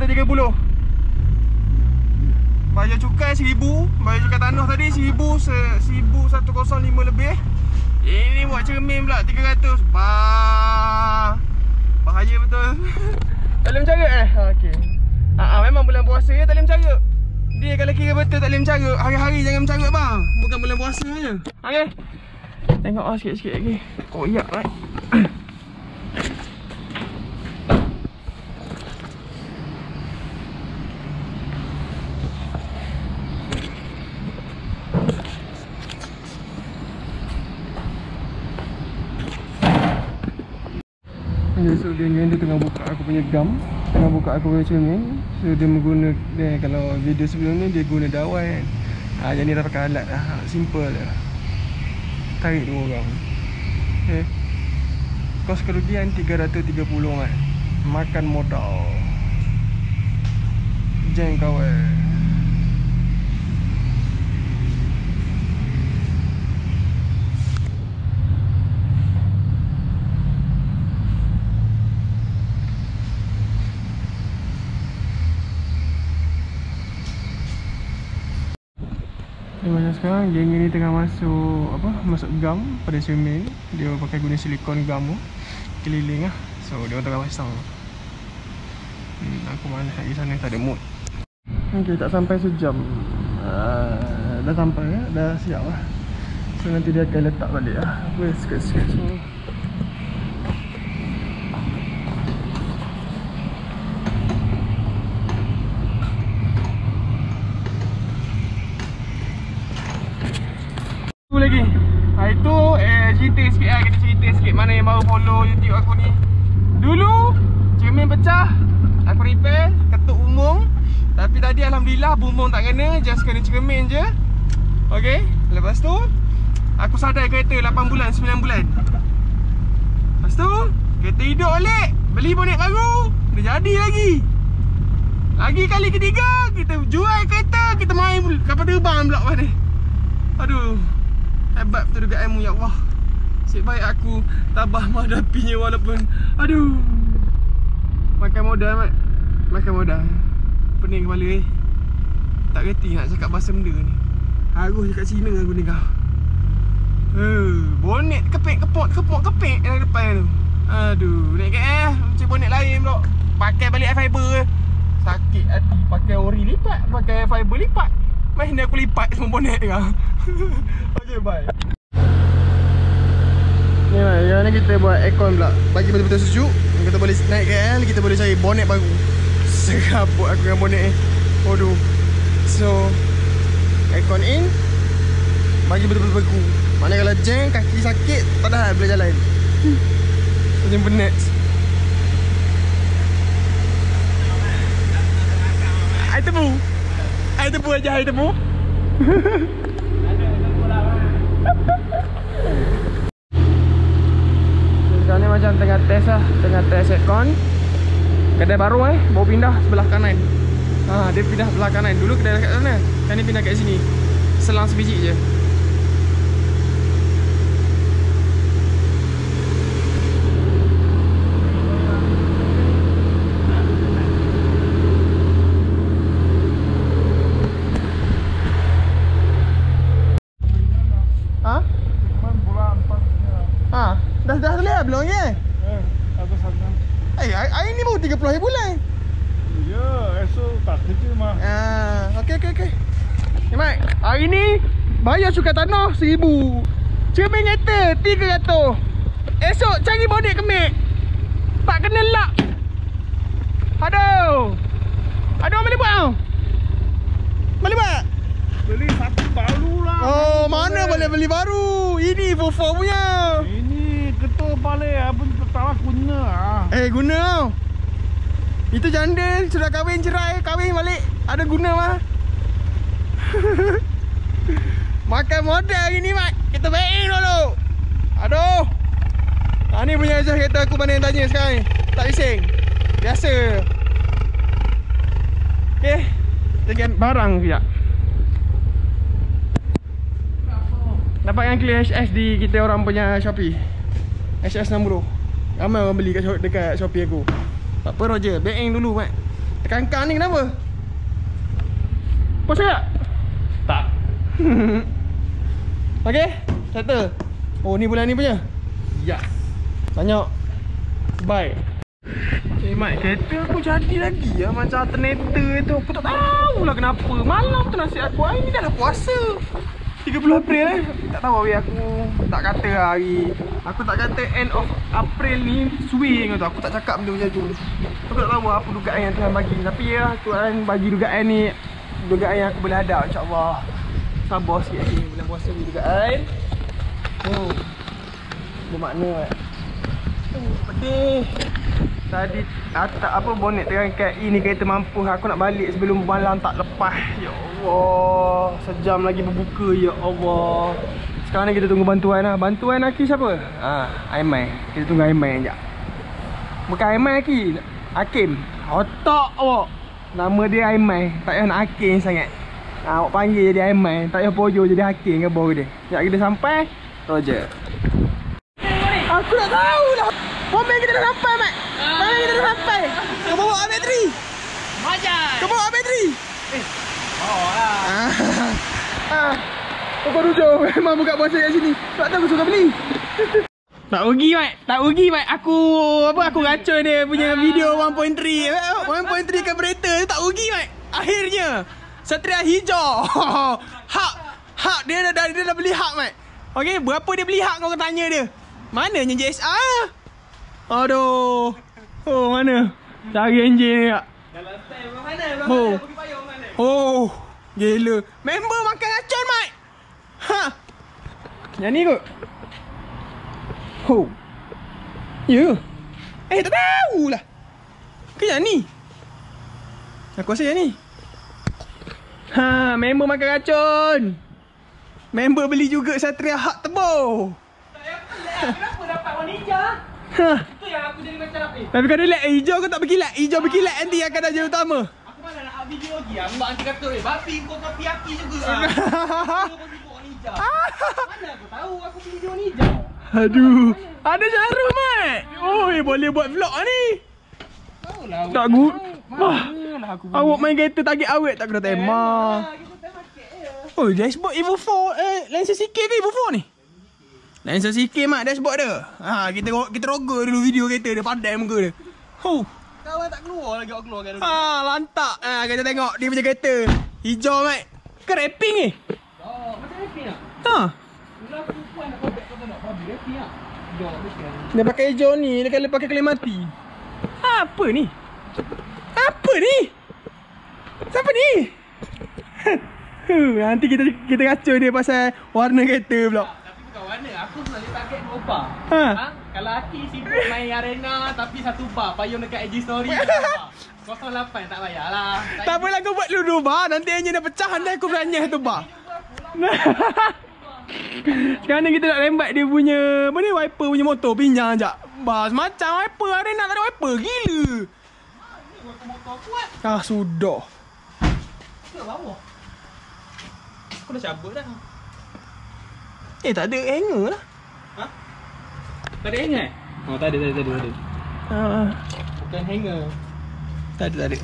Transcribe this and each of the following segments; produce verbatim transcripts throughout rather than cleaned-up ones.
tiga puluh. Bayar cukai seribu. Bayar cukai tanah tadi seribu, seribu seratus lima lebih. Ini buat cermin pula tiga ratus. Bah, bahaya betul. Tak boleh mencara eh? Okey. Haa, memang bulan puasa ya tak boleh mencara. Dia kalau kira betul tak boleh mencara, hari-hari jangan mencara bang. Bukan bulan puasa je. Okey. Tengok ah sikit-sikit lagi. Koyak right. Okay, so dia, dia tengah buka aku punya gam. Tengah buka aku punya cermin. So dia mengguna dia, kalau video sebelum ni dia guna dawai kan. Ha, jadi dah pakai alat dah. Ha, simple dah. Tarik dua orang. Okay. Kos kerugian tiga ratus tiga puluh mat. Makan modal. Jeng kawan. Macam sekarang geng ni tengah masuk apa masuk gam pada cermin. Dia pakai guna silikon gam tu keliling lah. So dia orang tengah pasang. Hmm, aku malas lagi sana tak ada mood. Okey, tak sampai sejam. Uh, dah sampai ya, dah siap lah. So nanti dia akan letak balik lah. Aku sikit-sikit semua. Lagi. Ha, itu eh, cerita sikit lah, kita cerita sikit mana yang baru follow YouTube aku ni. Dulu cermin pecah, aku repair, ketuk bumbung. Tapi tadi alhamdulillah bumbung tak kena, just kena cermin je. Okay, lepas tu aku sadai kereta lapan bulan, sembilan bulan. Lepas tu kereta hidup balik, beli bonet baru, dia jadi lagi. Lagi kali ketiga kita jual kereta, kita main kapal terbang pula pada. Aduh, hebat betul juga ilmu ya Allah. Nasib baik aku tabah menghadapinya walaupun aduh. Makan modal mat. Makan modal. Pening kepala eh. Tak reti nak cakap bahasa benda ni. Harus cakap Cina aku ni kau. Eh, bonet kepek kepot kepot kepek dalam depan tu. Aduh, naik K L macam bonet lain pula. Pakai balik fiber. Sakit hati pakai ori lipat, pakai fiber lipat. Mai ni aku lipat semua bonet kau. Okay, bye. Ni lah, yang ni kita buat aircon pula. Bagi betul-betul sejuk. Kita boleh naik K L, kita boleh cari bonet baru. Serabut aku dengan bonet ni. Waduh. So, aircon in. Bagi betul-betul beku. Maknanya kalau jeng, kaki sakit, tak dah boleh jalan. Macam penat. Air tebu. Air tebu aja, air tebu. Sekarang ni macam tengah test lah. Tengah test aircon. Kedai baru eh, baru pindah sebelah kanan. Ha, dia pindah sebelah kanan. Dulu kedai dekat sana. Sekarang ni pindah kat sini. Selang sebiji je. Dah dah terlihat belum ya? Eh, aku sana. Eh, hari ni baru tiga puluh hari bulan. Ya, esok tak kerja mah. Ah, okey okey okey. Ni Mat, hari ni bayar cukai tanah seribu. Cermin kereta tiga ratus. Esok cari bonet kemik. Tak kena lak. Aduh. Aduh, boleh buat tau? Boleh buat? Beli satu baru lah. Oh, mana boleh beli baru? Ini Volvo punya. Ini ketua balik apa tak guna ah. Eh, guna tau. Itu janda sudah kahwin cerai, kahwin balik. Ada guna mah. Makan modal hari ni Mat. Kita baik dulu. Aduh. Ha, ni punya Azah kereta aku mana yang tanya sekarang ni. Tak bising. Biasa. Okay, kita get barang sekejap. Dapat yang clear H S di kita orang punya Shopee. H S enam puluh. Ramai orang beli kat dekat Shopee aku. Tak apa Roger, back-in dulu Mat. Terkangkang ni kenapa? Puas tak? Tak. Okey, settle. Oh, ni bulan ni punya? Ya. Banyak. Bye. Eh, Mat, kereta aku jadi lagi ya. Macam alternator tu. Aku tak tahulah kenapa. Malam tu nasib aku. Hari ni dah lah puasa. tiga puluh April eh. Tak tahu hari aku tak kata hari. Aku tak kata end of April ni swing tu. Aku tak cakap benda macam tu. Aku tak tahu apa dugaan yang Tuhan bagi. Tapi ya, Tuhan bagi dugaan ni. Dugaan yang aku boleh hadap, insyaAllah. Sabar sikit lagi. Bulan puasa ni dugaan. Hmm. Bermakna eh. Oh, pedih. Tadi atas apa bonet terangkat ini kereta mampu. Aku nak balik sebelum malam tak lepas. Ya Allah, sejam lagi berbuka. Ya Allah. Sekarang ni kita tunggu bantuan lah. Bantuan Aki siapa? Ah, Aiman. Kita tunggu Aiman sekejap. Bukan Aiman Aki, Hakim. Otak awak. Nama dia Aiman. Tak payah nak Hakim sangat. Ah, awak panggil jadi Aiman. Tak payah pojo jadi Hakim ke bawah dia. Sekejap kita sampai Roger. Aku tak tahu lah. Momen kita dah sampai, Mat. Momen kita dah sampai. Kau bawa bateri. Majan. Kau bawa bateri. Eh, bawa lah. Ah. Kau rujuk. Memang buka puasa kat sini. Tak tahu aku suka beli. Tak rugi, Mat. Tak rugi, Mat. Aku apa aku racun dia punya video one point three. one point three carburetor tu tak rugi, Mat. Akhirnya Satria hijau. Hak. Hak dia dah dia dah beli hak, Mat. Okey, berapa dia beli hak kau tanya dia. Mananya J S R? Aduh. Oh, mana? Cari enjin ni tak? Dalam stand mana? Oh. Pergi payung mana? Oh, gila. Member makan racun, Mat. Ha. Yang ni kot. Oh. Ya. Eh, tak tahulah. Ke yang ni? Aku rasa yang ni. Ha, member makan racun. Member beli juga Satria hak tebal. Kenapa dapat warna hijau? Ha. Itu yang aku jadi macam apa? Tapi kau ada light hijau kau tak pergi light. Hijau pergi light nanti akan dah jadi utama. Aku mana nak buat video lagi. Ambak nanti kata, eh, babi kau kopi aki juga. Kau pergi buat warna hijau. Mana aku tahu aku pergi buat warna hijau. Aduh. Ada Syarul, Mat. Oh, eh, boleh buat vlog ni. Tahulah. Tak good. Wah. Manalah aku Awak main kereta target awet tak kena tema. Oh, dashboard Evo four. Eh, Lancer C K ke Evo four ni? Lancer C K, Mat, dashboard dia. Ha, kita kita roga dulu video kereta dia, pandai muka dia. Ho. Kawan tak keluar lagi, awak keluarkan dulu. Ha, lantak. Ha, kita tengok dia punya kereta. Hijau, Mat. Ke rapping ni? Oh, macam happy tak? Ha. Mula aku puan nak kau kau nak babi happy tak? Hijau happy kan. Dia pakai hijau ni, dia kalau pakai klaim mati. Apa ni? Apa ni? Siapa ni? Nanti kita kita kacau dia pasal warna kereta pula. Tapi bukan warna, aku selalu target dua bar. Ha. Ha? Kalau Aki sibuk main arena tapi satu bar, payung dekat I G story satu bar. kosong lapan tak payahlah. Tak apalah kau buat dulu dua bar, nanti hanya dah pecah nanti aku beranyah satu bar. Sekarang ni kita nak lembat dia punya apa ni, wiper punya motor, pinjam sekejap. Bas macam wiper arena tak ada wiper, gila. Motor kuat. Ah sudah. Ke bawah. Aku dah cabut dah. Eh tak ada hanger lah. Ha? Tak ada hanger? Oh tak ada, tak ada, tak ada. Tak ada. Ah, Bukan hanger. tak ada, tak ada.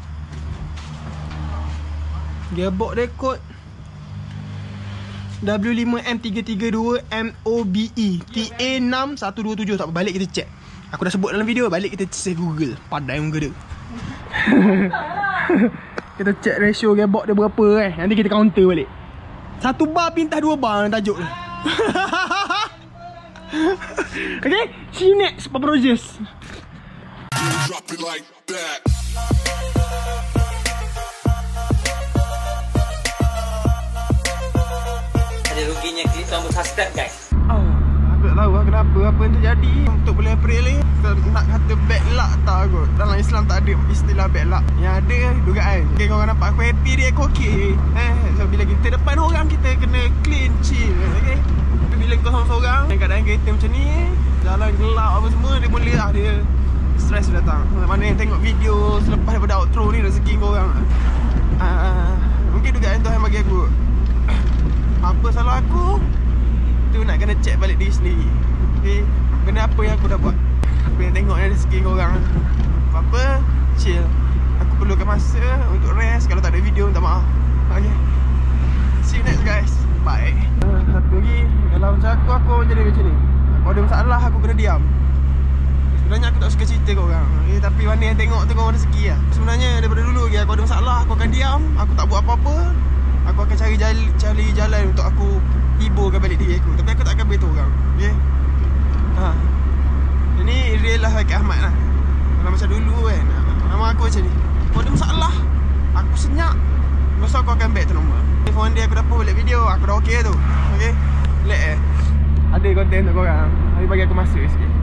Gearbox dia kod W lima M tiga tiga dua M O B E T A enam satu dua tujuh. Tak apa, balik kita check. Aku dah sebut dalam video, balik kita save Google. Padai muka dia. Kita check ratio gearbox dia berapa kan. Nanti kita counter balik. Satu bar pintas dua bar tajuk dia. Okay, see you next Papa Rogers. Drop it like that. Ada ruginya klik tombol subscribe guys. Oh, aku tak tahu lah kenapa, apa yang terjadi untuk bulan April ni. Nak kata bad luck tak kot. Dalam Islam tak ada istilah bad luck. Yang ada dugaan. Okay, korang nampak aku happy dia, aku okay. Eh, so bila kita depan orang, kita kena clean, chill. Okay. Tapi bila kau seorang-seorang, keadaan kereta macam ni, jalan gelap apa semua, dia mula lah dia stress datang. Mana yang tengok video selepas daripada outro ni, rezeki korang. uh, Mungkin dugaan Tuhan bagi aku. Apa salah aku, tu nak kena check balik diri sendiri. Okay, benda apa yang aku dah buat, aku yang tengok ni rezeki korang. Apa-apa, chill. Aku perlukan masa untuk rest. Kalau tak ada video, minta maaf. Okay, see you next guys. Bye. uh, Satu lagi, kalau macam aku, aku jadi macam ni. Kalau ada masalah, aku kena diam. Sebenarnya aku tak suka cerita kat orang, okay, tapi mana yang tengok tengok rezeki lah. Sebenarnya daripada dulu lagi, aku ada masalah, aku akan diam. Aku tak buat apa-apa. Aku akan cari jalan, cari jalan untuk aku hiburkan balik diri aku. Tapi aku tak akan beritahu orang. Okay, ha. Ini real lah Haikal Ahmad lah. Kalau macam dulu kan, nama aku macam ni. Kalau ada masalah, aku senyap, lepas tu aku akan back tu nombor. If one day aku dapat balik video, aku dah okey tu. Okay, let eh ada konten untuk korang. Hari bagi aku masa sikit.